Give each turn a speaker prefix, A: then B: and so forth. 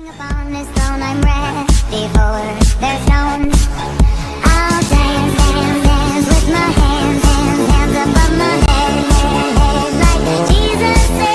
A: Upon this throne I'm ready for. There's no